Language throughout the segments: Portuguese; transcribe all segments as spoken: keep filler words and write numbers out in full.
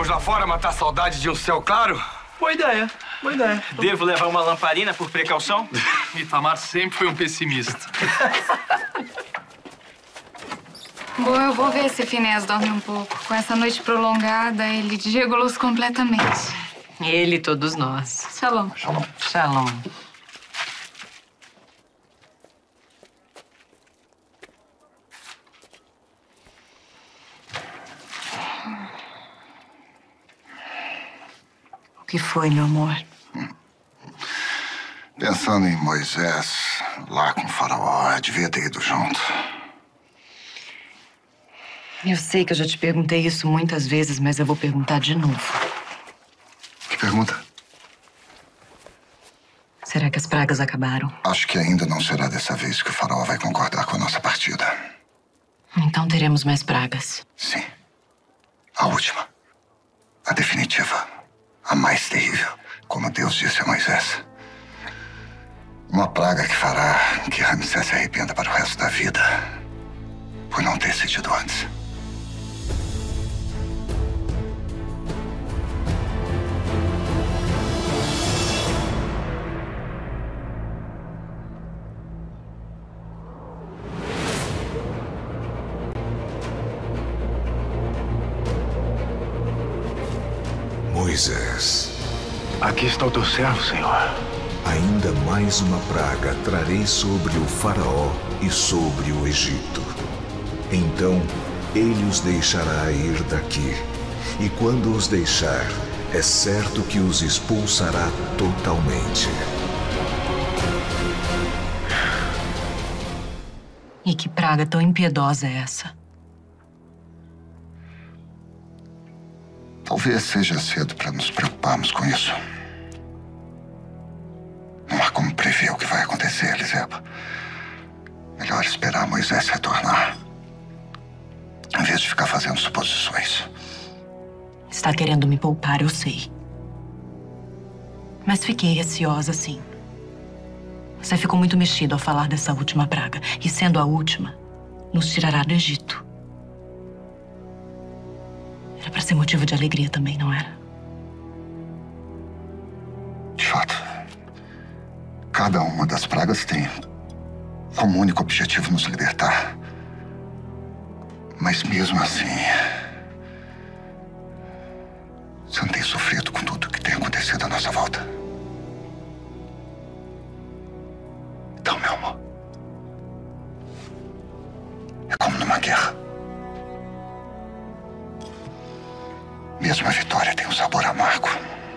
Vamos lá fora matar a saudade de um céu claro? Boa ideia, boa ideia. Devo levar uma lamparina por precaução? Itamar sempre foi um pessimista. Bom, eu vou ver se Finés dorme um pouco. Com essa noite prolongada, ele desregulou-se completamente. Ele e todos nós. Shalom. Shalom. Shalom. O que foi, meu amor? Pensando em Moisés, lá com o faraó, eu devia ter ido junto. Eu sei que eu já te perguntei isso muitas vezes, mas eu vou perguntar de novo. Que pergunta? Será que as pragas acabaram? Acho que ainda não será dessa vez que o faraó vai concordar com a nossa partida. Então teremos mais pragas. Sim. A última. A definitiva. A mais terrível. Como Deus disse a Moisés. Uma praga que fará que Ramsés se arrependa para o resto da vida. Por não ter cedido antes. Moisés, aqui está o teu servo, Senhor. Ainda mais uma praga trarei sobre o faraó e sobre o Egito. Então ele os deixará ir daqui. E quando os deixar, é certo que os expulsará totalmente. E que praga tão impiedosa é essa? Talvez seja cedo para nos preocuparmos com isso. Não há como prever o que vai acontecer, Eliseba. Melhor esperar Moisés retornar, em vez de ficar fazendo suposições. Está querendo me poupar, eu sei. Mas fiquei receosa, sim. Você ficou muito mexido ao falar dessa última praga. E sendo a última, nos tirará do Egito. Era para ser motivo de alegria também, não era? De fato. Cada uma das pragas tem como único objetivo nos libertar. Mas mesmo assim, você não tem sofrido com tudo que tem acontecido à nossa volta. Então, meu amor, é como numa guerra. Mesmo a vitória tem um sabor amargo.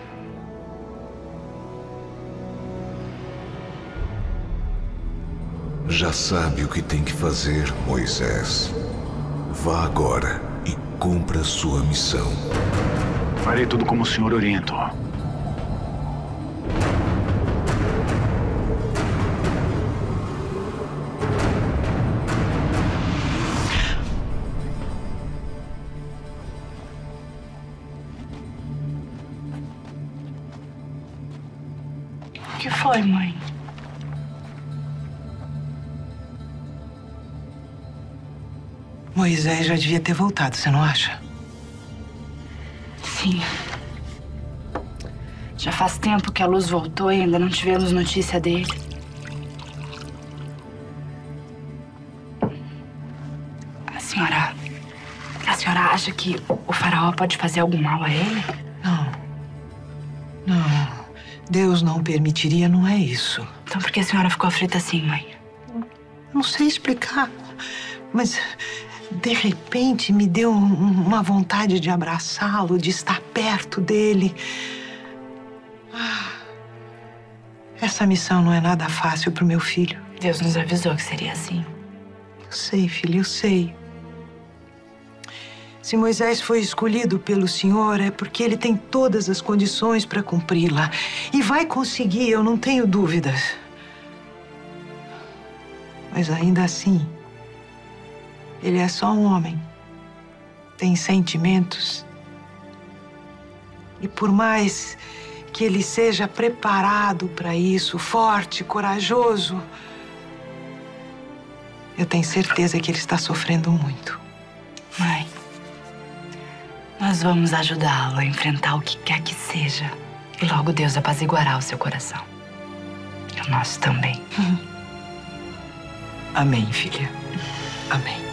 Já sabe o que tem que fazer, Moisés. Vá agora e cumpra sua missão. Farei tudo como o senhor orientou. O que foi, mãe? Moisés já devia ter voltado, você não acha? Sim. Já faz tempo que a luz voltou e ainda não tivemos notícia dele. A senhora... A senhora acha que o faraó pode fazer algum mal a ele? Não. Não. Deus não permitiria, não é isso. Então por que a senhora ficou aflita assim, mãe? Não sei explicar, mas... De repente, me deu uma vontade de abraçá-lo, de estar perto dele. Ah, essa missão não é nada fácil para o meu filho. Deus nos avisou que seria assim. Eu sei, filho, eu sei. Se Moisés foi escolhido pelo Senhor, é porque ele tem todas as condições para cumpri-la. E vai conseguir, eu não tenho dúvidas. Mas ainda assim... Ele é só um homem. Tem sentimentos. E por mais que ele seja preparado para isso, forte, corajoso, eu tenho certeza que ele está sofrendo muito. Mãe, nós Nós vamos ajudá-lo a enfrentar o que quer que seja. E logo Deus apaziguará o seu coração. E o nosso também. Amém, filha. Amém.